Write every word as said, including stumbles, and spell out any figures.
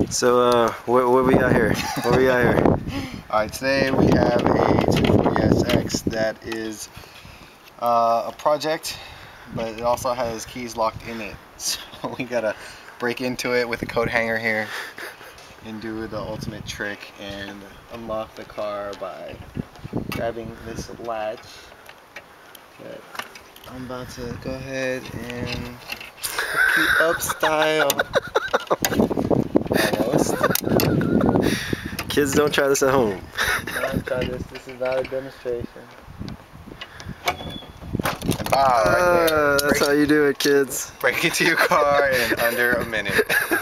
So, uh, what, what we got here? What we got here? Alright, today we have a two forty S X that is uh, a project, but it also has keys locked in it. So we gotta break into it with a coat hanger here and do the ultimate trick and unlock the car by grabbing this latch. But I'm about to go ahead and hook you up style. Almost. Kids, don't try this at home. Not try this. This is not a demonstration. Ah, right there. Uh, that's break, how you do it, kids. Break into your car in under a minute.